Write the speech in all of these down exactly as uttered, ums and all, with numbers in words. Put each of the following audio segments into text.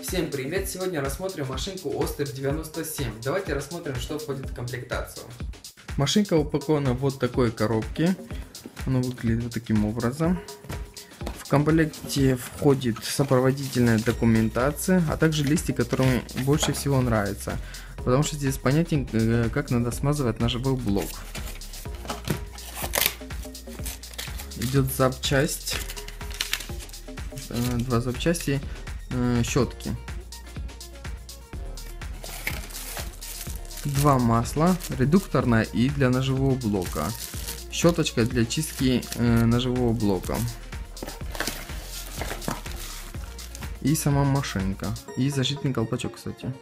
Всем привет! Сегодня рассмотрим машинку Остер девяносто семь. Давайте рассмотрим, что входит в комплектацию. Машинка упакована в вот такой коробке. Она выглядит вот таким образом. В комплекте входит сопроводительная документация, а также листик, который мне больше всего нравится, потому что здесь понятен, как надо смазывать ножевой блок. Идет запчасть, два запчасти, щетки, два масла, редукторная и для ножевого блока, щеточка для чистки ножевого блока и сама машинка, и защитный колпачок, кстати.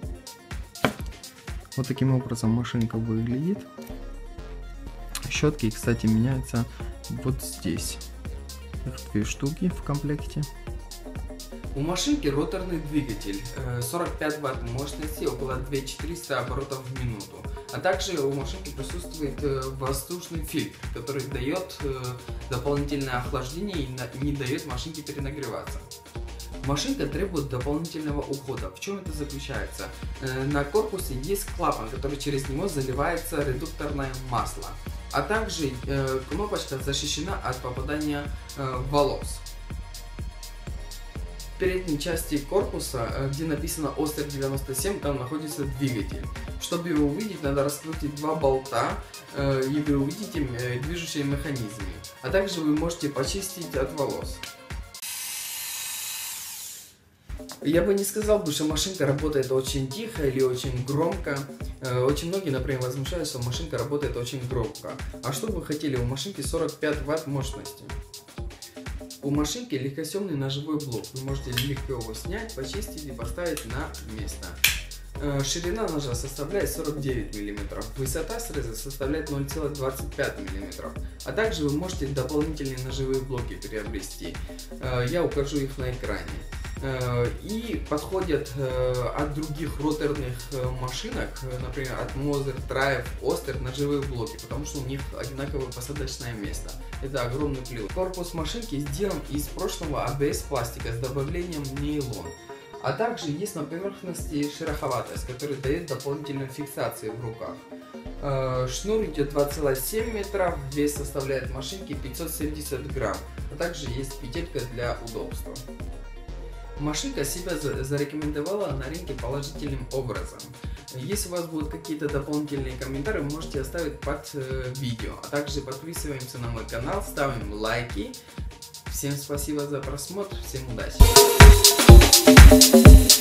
Вот таким образом машинка выглядит. Щетки, кстати, меняются вот здесь. Их две штуки в комплекте. У машинки роторный двигатель, сорок пять ватт мощности, около две тысячи четыреста оборотов в минуту. А также у машинки присутствует воздушный фильтр, который дает дополнительное охлаждение и не дает машинке перенагреваться. Машинка требует дополнительного ухода. В чем это заключается? На корпусе есть клапан, который через него заливается редукторное масло. А также кнопочка защищена от попадания волос. В передней части корпуса, где написано Остер девяносто семь, там находится двигатель. Чтобы его увидеть, надо раскрутить два болта, и вы увидите движущие механизмы. А также вы можете почистить от волос. Я бы не сказал, бы, что машинка работает очень тихо или очень громко. Очень многие, например, возмущаются, что машинка работает очень громко. А что вы хотели? У машинки сорок пять ватт мощности. У машинки легкосъемный ножевой блок. Вы можете легко его снять, почистить и поставить на место. Ширина ножа составляет сорок девять миллиметров, высота среза составляет ноль целых двадцать пять сотых миллиметра. А также вы можете дополнительные ножевые блоки приобрести. Я укажу их на экране. И подходят от других роторных машинок, например, от Moser, Triumph, Oster, ножевые блоки, потому что у них одинаковое посадочное место. Это огромный плюс. Корпус машинки сделан из прочного а бэ эс пластика с добавлением нейлон. А также есть на поверхности шероховатость, которая дает дополнительную фиксацию в руках. Шнур идет два целых семь метров, вес составляет машинки пятьсот семьдесят грамм, а также есть петелька для удобства. Машинка себя зарекомендовала на рынке положительным образом. Если у вас будут какие-то дополнительные комментарии, вы можете оставить под э, видео. А также подписываемся на мой канал, ставим лайки. Всем спасибо за просмотр, всем удачи!